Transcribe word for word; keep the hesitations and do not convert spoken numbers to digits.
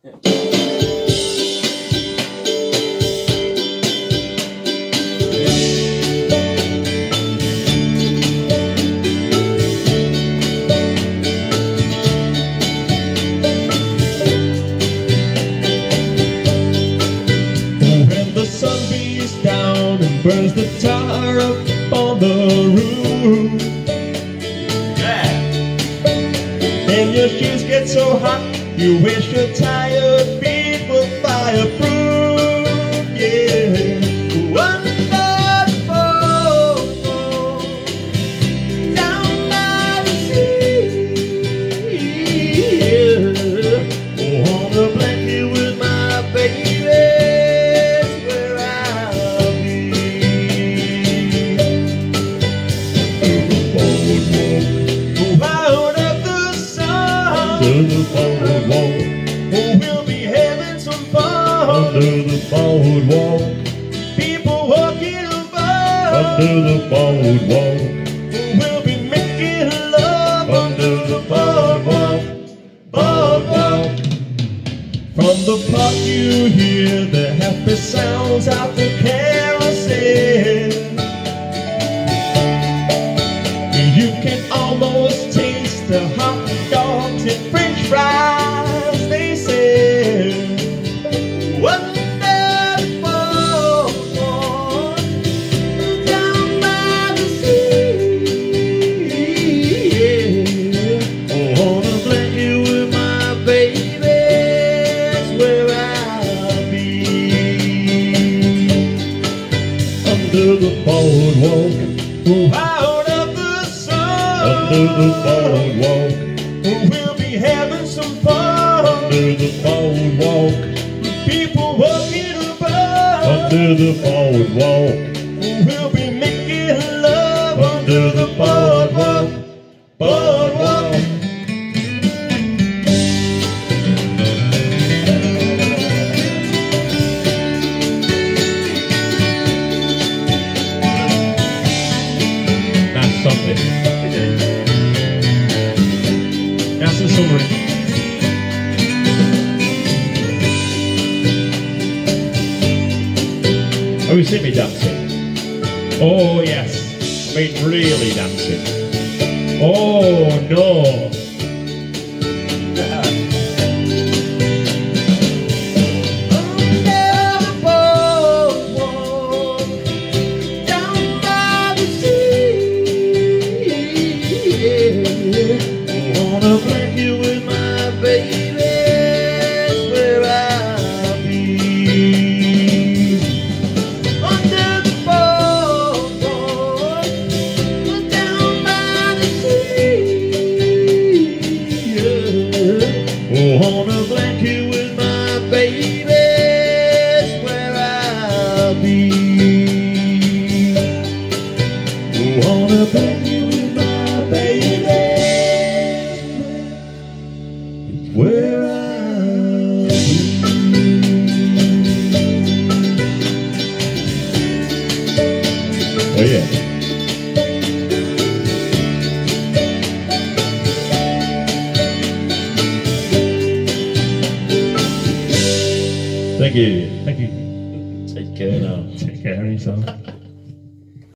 Burns the tar up on the roof. Yeah. And your shoes get so hot, you wish your tired feet were fireproof. Yeah. Wonderful. Down by the sea. Yeah. Oh, on the blanket with my baby. Under the boardwalk, oh, we'll be having some fun. Under the boardwalk, people walking about. Under the boardwalk, oh, we'll be making love. Under the boardwalk, boardwalk. From the park you hear the happy sounds of the carousel. You can almost taste the hot dogs and french fries they sell. Wonderful. Down by the sea. Yeah. Oh, on a blanket with my baby, that's where I'll be. Under the boardwalk, oh, out of the sun. Under the boardwalk, we'll be having some fun. Under the boardwalk, people walking about. Under the boardwalk, we'll be making love. Under the boardwalk, boardwalk. That's something. That's a summary. Have you seen me dancing? Oh yes, I mean really dancing. Oh no. On a blanket with my baby, that's where I'll be. Oh, on a blanket with my baby, it's where I'll be. Oh yeah. Thank you. Thank you. Take care now. Take care of yourself.